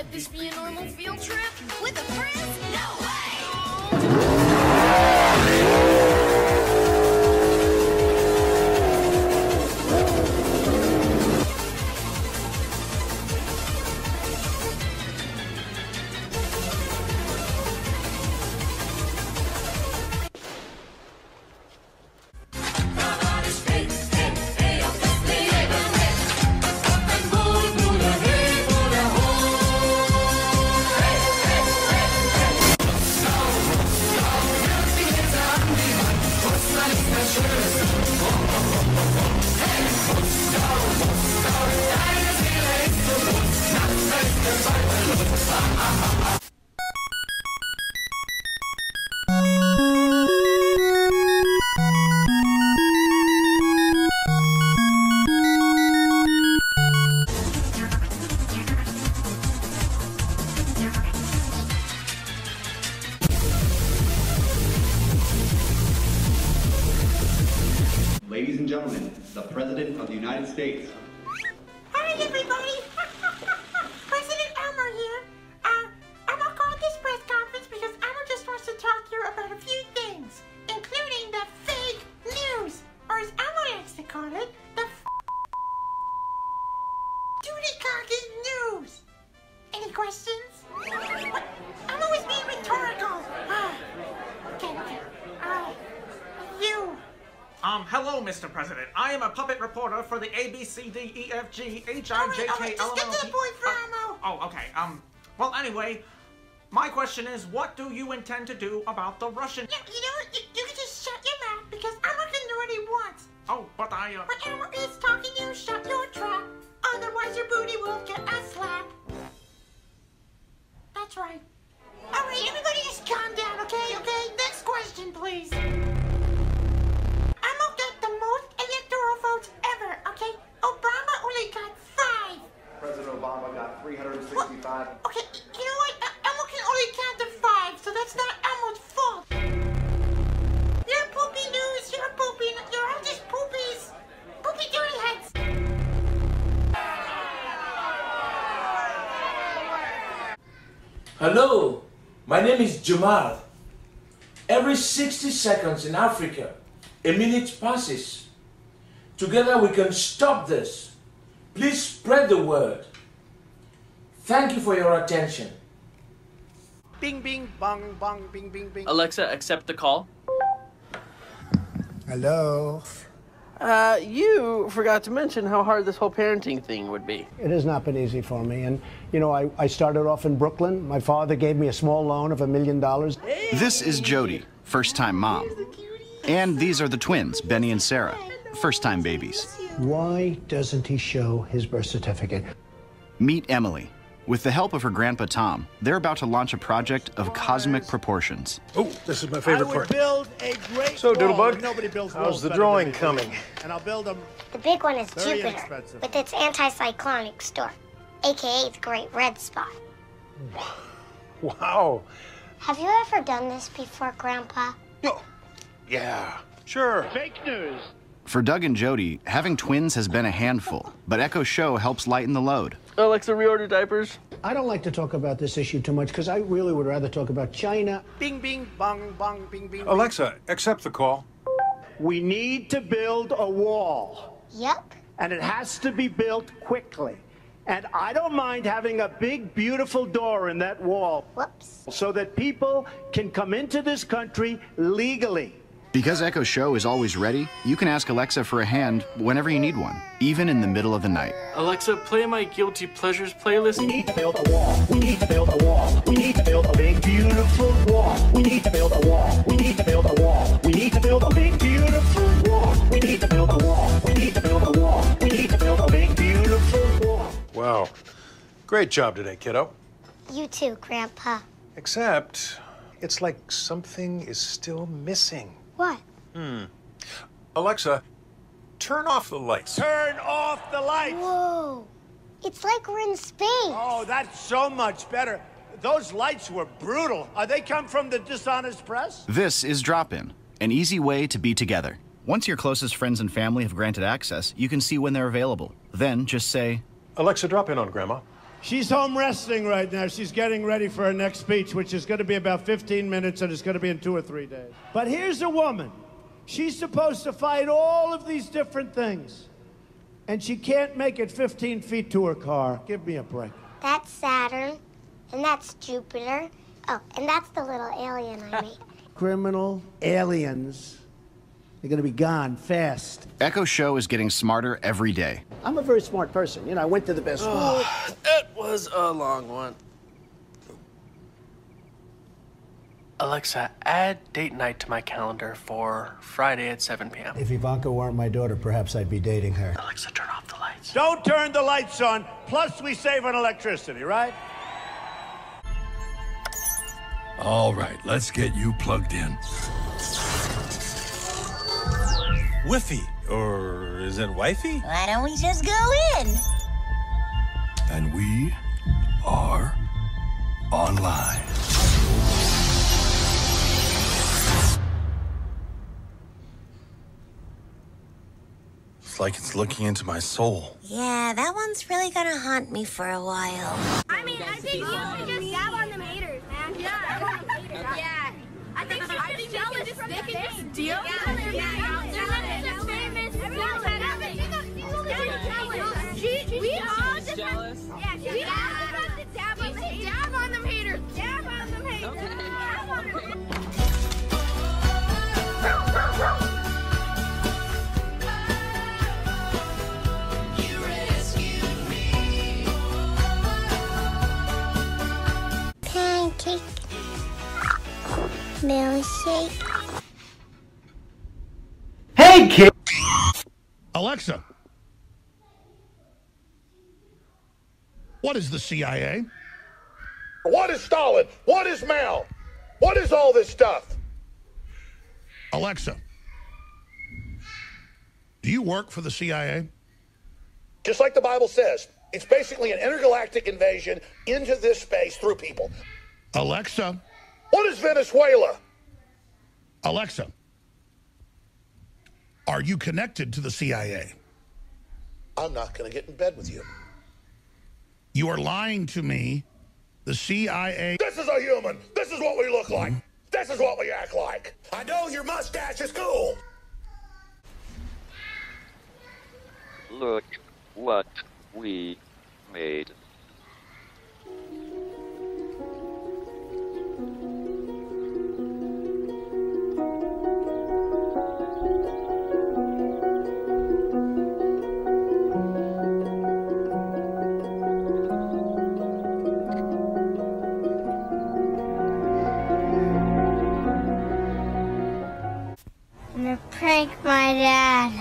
let this be a normal field trip? With a friend? No way! Ladies and gentlemen, the President of the United States. Hi, everybody. President Elmo here. Elmo called this press conference because Elmo just wants to talk to you about a few things, including the fake news, or as Elmo likes to call it, the duty-cocking news. Any questions? What? Elmo was being rhetorical. Okay. You. Hello, Mr. President. I am a puppet reporter for the ABCDEFGHIJKLMNOP. Just get to the point for Elmo. Oh, okay. Well, anyway, my question is, what do you intend to do about the Russian... Yeah, you know what? You can just shut your mouth, because Elmo can do what he wants. Oh, but When Elmo is talking to you, shut your trap. Otherwise, your booty will get a slap. That's right. All right, everybody just calm down, okay? Okay, next question, please. Elmo got the most electoral votes ever, okay? Obama only got 5. President Obama got 365. Well, okay, you know what? Elmo can only count to 5, so that's not Elmo's fault. You're poopy news, you're poopy, you're all just poopies. Poopy dirty heads. Hello, my name is Jamal. Every 60 seconds in Africa, a minute passes. Together we can stop this. Please spread the word. Thank you for your attention. Bing, bing, bong, bong, bing, bing, bing. Alexa, accept the call. Hello. You forgot to mention how hard this whole parenting thing would be. It has not been easy for me. And, you know, I started off in Brooklyn. My father gave me a small loan of $1 million. This is Jody, first-time mom. And these are the twins, Benny and Sarah, first-time babies. Why doesn't he show his birth certificate? Meet Emily. With the help of her grandpa Tom, they're about to launch a project of cosmic proportions. Oh, this is my favorite part. Build a great So, Doodlebug, nobody builds how's the drawing coming? And I'll build them. The big one is Very Jupiter, expensive. with its anticyclonic storm, aka the Great Red Spot. Wow. Have you ever done this before, Grandpa? Yeah, sure. Fake news. For Doug and Jody, having twins has been a handful, but Echo Show helps lighten the load. Alexa, reorder diapers. I don't like to talk about this issue too much because I really would rather talk about China. Bing, bing, bong, bong, bing, bing. Alexa, accept the call. We need to build a wall. Yep. And it has to be built quickly. And I don't mind having a big, beautiful door in that wall. Whoops. So that people can come into this country legally. Because Echo Show is always ready, you can ask Alexa for a hand whenever you need one, even in the middle of the night. Alexa, play my Guilty Pleasures playlist. We need to build a wall. We need to build a wall. We need to build a big, beautiful wall. We need to build a wall. We need to build a wall. We need to build a big, beautiful wall. We need to build a wall. We need to build a wall. We need to build a big, beautiful wall. Wow. Great job today, kiddo. You too, Grandpa. Except, it's like something is still missing. What? Alexa, turn off the lights. Turn off the lights. Whoa. It's like we're in space. Oh, that's so much better. Those lights were brutal. They come from the Dishonest Press? This is Drop-In, an easy way to be together. Once your closest friends and family have granted access, you can see when they're available. Then just say, Alexa, drop in on Grandma. She's home resting right now. She's getting ready for her next speech, which is going to be about 15 minutes, and it's going to be in 2 or 3 days. But here's a woman. She's supposed to fight all of these different things, and she can't make it 15 feet to her car. Give me a break. That's Saturn, and that's Jupiter. Oh, and that's the little alien I made. Criminal aliens. They're going to be gone fast. Echo Show is getting smarter every day. I'm a very smart person. You know, I went to the best school. That was a long one. Alexa, add date night to my calendar for Friday at 7 p.m. If Ivanka weren't my daughter, perhaps I'd be dating her. Alexa, turn off the lights. Don't turn the lights on. Plus, we save on electricity, right? All right, let's get you plugged in. Wi-Fi, or is it wifey? Why don't we just go in? And we are online. It's like it's looking into my soul. Yeah, that one's really gonna haunt me for a while. I mean, I think you should just dab on them haters, man. Yeah. Yeah. I think y'all are just making this deal. We all just jealous. Yeah, we all have to dab on them haters. Dab on them haters. Dab on them haters. Dab on them haters. Pancake. Milkshake. Hey, kid! Alexa, what is the CIA? What is Stalin? What is Mao? What is all this stuff? Alexa, do you work for the CIA? Just like the Bible says, it's basically an intergalactic invasion into this space through people. Alexa. What is Venezuela? Alexa, are you connected to the CIA? I'm not going to get in bed with you. You are lying to me. The CIA... This is a human. This is what we look like. This is what we act like. I know your mustache is cool. Look what we made. I'm gonna prank my dad.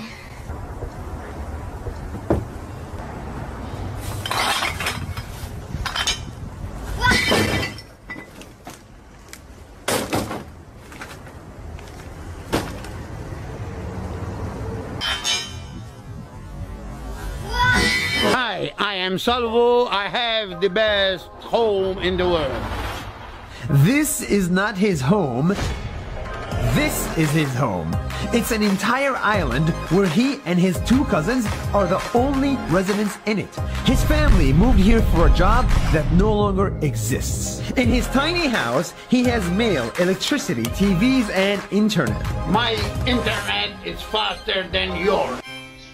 Hi, I am Salvo. I have the best home in the world. This is not his home. This is his home. It's an entire island where he and his two cousins are the only residents in it. His family moved here for a job that no longer exists. In his tiny house, he has mail, electricity, TVs, and internet. My internet is faster than yours.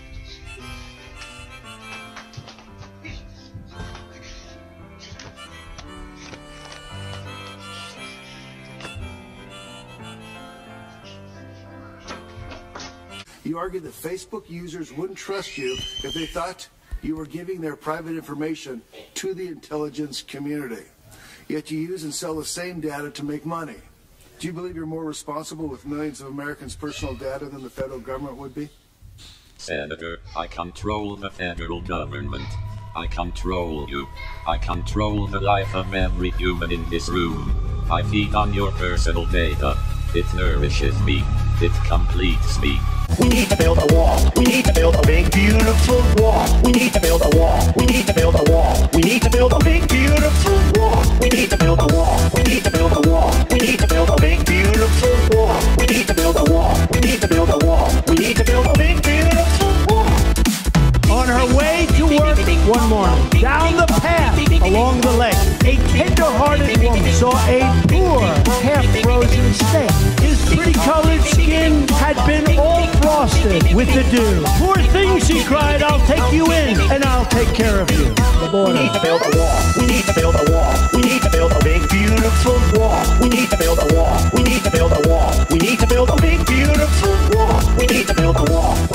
You argued that Facebook users wouldn't trust you if they thought you were giving their private information to the intelligence community. Yet you use and sell the same data to make money. Do you believe you're more responsible with millions of Americans' personal data than the federal government would be? Senator, I control the federal government. I control you. I control the life of every human in this room. I feed on your personal data. It nourishes me. It completes me. We need to build a wall. We need to build a big, beautiful wall. We need to build a wall. We need to build a wall. We need to build a big, beautiful wall. We need to build a wall. We need to build a wall. We need to build a big, beautiful wall. We need to build a wall. We need to build a wall. We need to build a big, beautiful wall. On her way to work one morning. Down the path along the lake, a tender-hearted woman saw a poor, half-frozen steak. His pretty-colored skin had been all frosted with the dew. Poor thing, she cried, I'll take you in, and I'll take care of you. The border. We need to build a wall. We need to build a wall. We need to build a big, beautiful wall. We need to build a wall. We need to build a wall. We need to build a big, beautiful wall. We need to build a wall.